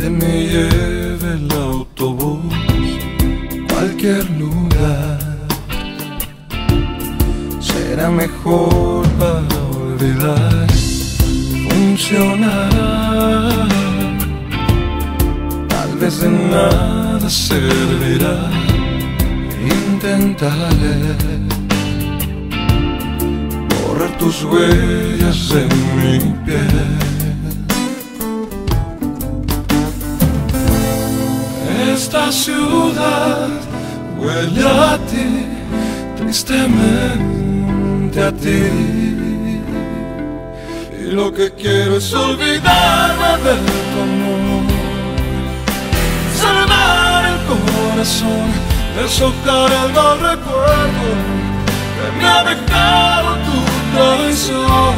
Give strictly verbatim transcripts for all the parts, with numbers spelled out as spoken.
donde me lleve el autobús, cualquier lugar será mejor para olvidar. Funcionará, tal vez de nada servirá. Intentaré borrar tus huellas en mi piel. Esta ciudad huele a ti, tristemente a ti. Y lo que quiero es olvidarme de tu amor, salvar el corazón, deshojar el mal recuerdo que me ha dejado tu traición.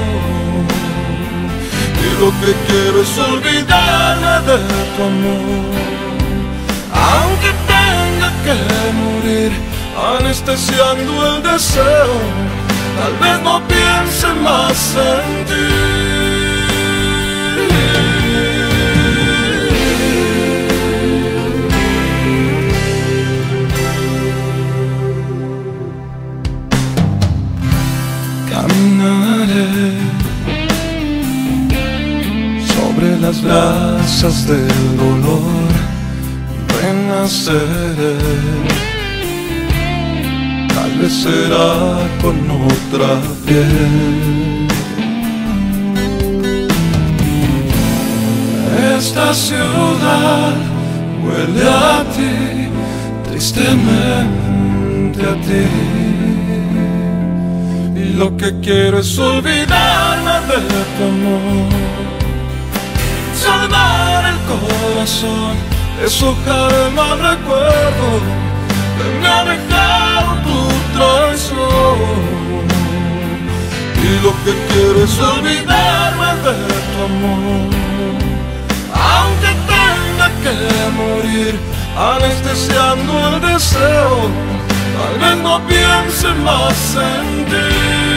Y lo que quiero es olvidarme de tu amor, aunque tenga que morir anestesiando el deseo. Tal vez no piense más en ti. Caminaré sobre las brasas del dolor, renaceré. Tal vez será con otra piel. Esta ciudad huele a ti, tristemente a ti. Y lo que quiero es olvidarme de tu amor, salvar el corazón, deshojar el mal recuerdo que me ha dejado tu traición. Y lo que quiero es olvidarme de tu amor, aunque tenga que morir anestesiando el deseo. Tal vez no piense más en ti.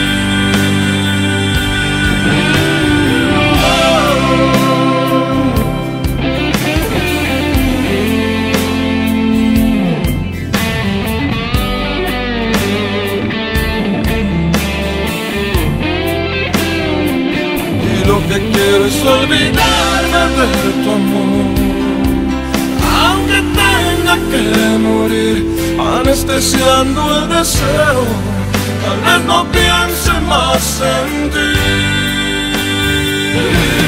Lo que quiero es olvidarme de tu amor, aunque tenga que morir anestesiando el deseo. Tal vez no piense más en ti.